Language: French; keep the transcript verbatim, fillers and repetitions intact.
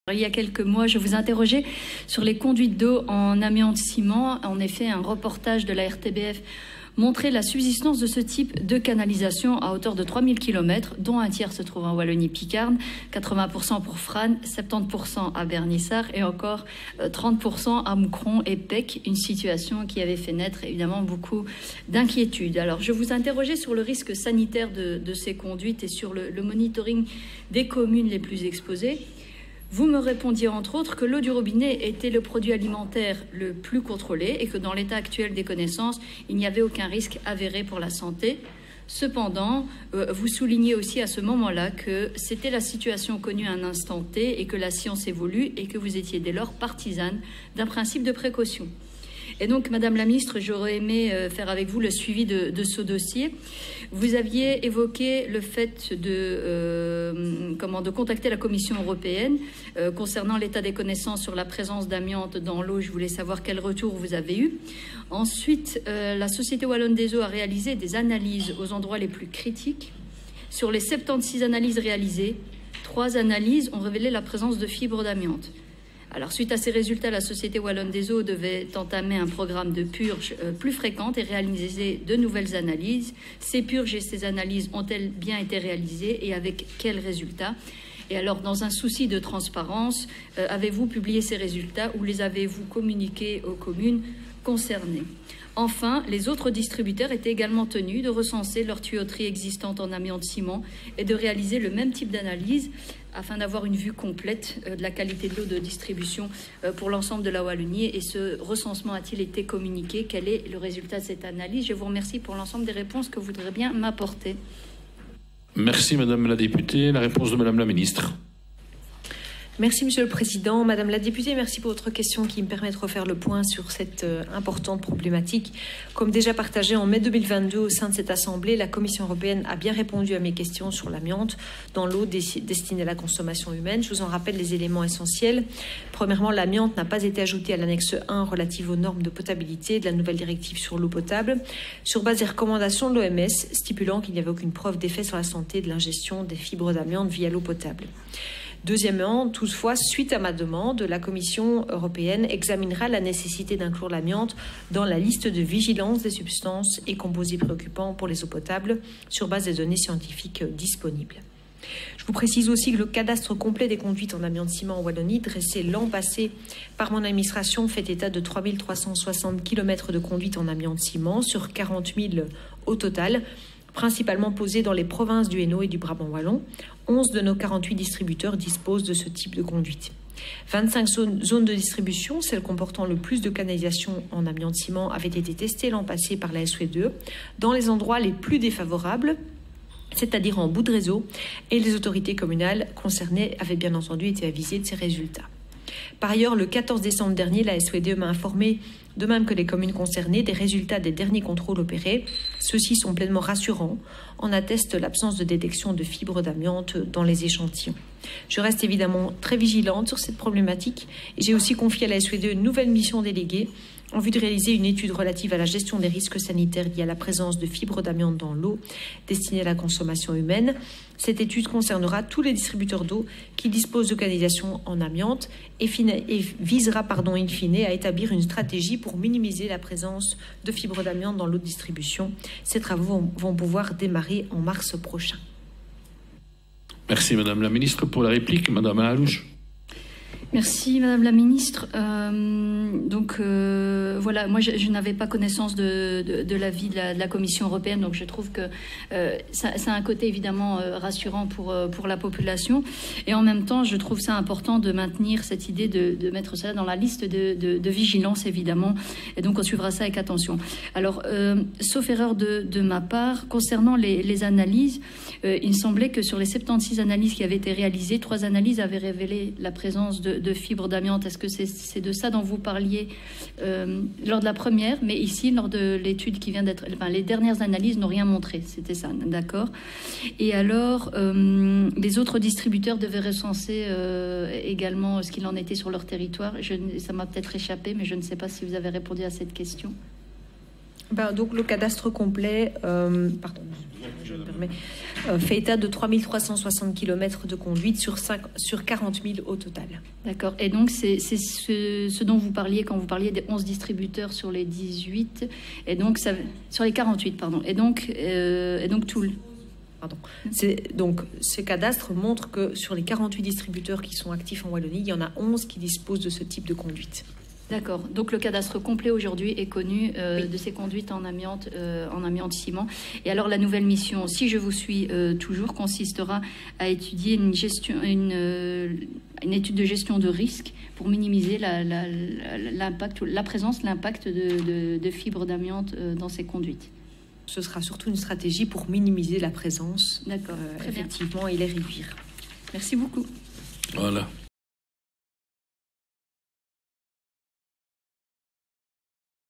Il y a quelques mois, je vous interrogeais sur les conduites d'eau en amiante ciment. En effet, un reportage de la R T B F montrait la subsistance de ce type de canalisation à hauteur de trois mille kilomètres, dont un tiers se trouve en Wallonie-Picarde, quatre-vingts pour cent pour Frasnes, soixante-dix pour cent à Bernissart et encore trente pour cent à Moucron et Pec, une situation qui avait fait naître évidemment beaucoup d'inquiétudes. Alors, je vous interrogeais sur le risque sanitaire de, de ces conduites et sur le, le monitoring des communes les plus exposées. Vous me répondiez entre autres que l'eau du robinet était le produit alimentaire le plus contrôlé et que dans l'état actuel des connaissances, il n'y avait aucun risque avéré pour la santé. Cependant, euh, vous soulignez aussi à ce moment-là que c'était la situation connue à un instant T et que la science évolue et que vous étiez dès lors partisane d'un principe de précaution. Et donc, Madame la Ministre, j'aurais aimé faire avec vous le suivi de, de ce dossier. Vous aviez évoqué le fait de, euh, comment, de contacter la Commission européenne euh, concernant l'état des connaissances sur la présence d'amiante dans l'eau. Je voulais savoir quel retour vous avez eu. Ensuite, euh, la Société Wallonne des Eaux a réalisé des analyses aux endroits les plus critiques. Sur les soixante-seize analyses réalisées, trois analyses ont révélé la présence de fibres d'amiante. Alors, suite à ces résultats, la Société Wallonne des Eaux devait entamer un programme de purge euh, plus fréquente et réaliser de nouvelles analyses. Ces purges et ces analyses ont-elles bien été réalisées et avec quels résultats? Et alors, dans un souci de transparence, euh, avez-vous publié ces résultats ou les avez-vous communiqués aux communes concernées? Enfin, les autres distributeurs étaient également tenus de recenser leur tuyauterie existante en amiante ciment et de réaliser le même type d'analyse afin d'avoir une vue complète de la qualité de l'eau de distribution pour l'ensemble de la Wallonie. Et ce recensement a-t-il été communiqué? Quel est le résultat de cette analyse? Je vous remercie pour l'ensemble des réponses que vous voudrez bien m'apporter. Merci Madame la députée. La réponse de Madame la Ministre. Merci Monsieur le Président. Madame la députée, merci pour votre question qui me permet de refaire le point sur cette euh, importante problématique. Comme déjà partagé en mai deux mille vingt-deux au sein de cette Assemblée, la Commission européenne a bien répondu à mes questions sur l'amiante dans l'eau destinée à la consommation humaine. Je vous en rappelle les éléments essentiels. Premièrement, l'amiante n'a pas été ajoutée à l'annexe un relative aux normes de potabilité de la nouvelle directive sur l'eau potable, sur base des recommandations de l'O M S stipulant qu'il n'y avait aucune preuve d'effet sur la santé de l'ingestion des fibres d'amiante via l'eau potable. Deuxièmement, toutefois, suite à ma demande, la Commission européenne examinera la nécessité d'inclure l'amiante dans la liste de vigilance des substances et composés préoccupants pour les eaux potables sur base des données scientifiques disponibles. Je vous précise aussi que le cadastre complet des conduites en amiante ciment en Wallonie, dressé l'an passé par mon administration, fait état de trois mille trois cent soixante kilomètres de conduites en amiante ciment sur quarante mille au total, principalement posées dans les provinces du Hainaut et du Brabant wallon. onze de nos quarante-huit distributeurs disposent de ce type de conduite. vingt-cinq zones de distribution, celles comportant le plus de canalisation en amiante ciment, avaient été testées l'an passé par la S W deux dans les endroits les plus défavorables, c'est-à-dire en bout de réseau, et les autorités communales concernées avaient bien entendu été avisées de ces résultats. Par ailleurs, le quatorze décembre dernier, la S W deux m'a informé, de même que les communes concernées, des résultats des derniers contrôles opérés. Ceux-ci sont pleinement rassurants. En atteste l'absence de détection de fibres d'amiante dans les échantillons. Je reste évidemment très vigilante sur cette problématique et j'ai aussi confié à la S W deux une nouvelle mission déléguée en vue de réaliser une étude relative à la gestion des risques sanitaires liés à la présence de fibres d'amiante dans l'eau destinée à la consommation humaine. Cette étude concernera tous les distributeurs d'eau qui disposent de canalisation en amiante et, et visera, pardon, in fine, à établir une stratégie pour minimiser la présence de fibres d'amiante dans l'eau de distribution. Ces travaux vont, vont pouvoir démarrer en mars prochain. Merci Madame la Ministre. Pour la réplique, Madame Alouche. Merci Madame la Ministre. Euh, donc euh, voilà, moi je, je n'avais pas connaissance de, de, de l'avis de la, de la Commission européenne, donc je trouve que euh, ça, ça a un côté évidemment euh, rassurant pour, euh, pour la population. Et en même temps, je trouve ça important de maintenir cette idée de, de mettre cela dans la liste de, de, de vigilance évidemment. Et donc on suivra ça avec attention. Alors, euh, sauf erreur de, de ma part, concernant les, les analyses, euh, il me semblait que sur les soixante-seize analyses qui avaient été réalisées, trois analyses avaient révélé la présence de de fibres d'amiante. Est-ce que c'est c'est de ça dont vous parliez euh, lors de la première, mais ici, lors de l'étude qui vient d'être... Enfin, les dernières analyses n'ont rien montré, c'était ça, d'accord. Et alors, euh, les autres distributeurs devaient recenser euh, également ce qu'il en était sur leur territoire. Je, ça m'a peut-être échappé, mais je ne sais pas si vous avez répondu à cette question. Ben, donc le cadastre complet, euh, pardon, je me permets, euh, fait état de trois mille trois cent soixante kilomètres de conduite sur, cinq, sur quarante mille au total. D'accord. Et donc, c'est ce, ce dont vous parliez quand vous parliez des onze distributeurs sur les dix-huit, et donc ça, sur les quarante-huit, pardon. Et donc, euh, et donc Toul. Pardon. Donc, ce cadastre montre que sur les quarante-huit distributeurs qui sont actifs en Wallonie, il y en a onze qui disposent de ce type de conduite. D'accord. Donc le cadastre complet aujourd'hui est connu euh, oui. de ces conduites en amiante, euh, en amiante ciment. Et alors la nouvelle mission, si je vous suis euh, toujours, consistera à étudier une gestion, une, euh, une étude de gestion de risque pour minimiser la, la, la, l'impact, la présence, l'impact de, de, de fibres d'amiante euh, dans ces conduites. Ce sera surtout une stratégie pour minimiser la présence. D'accord. Euh, effectivement, et les réduire. Merci beaucoup. Voilà.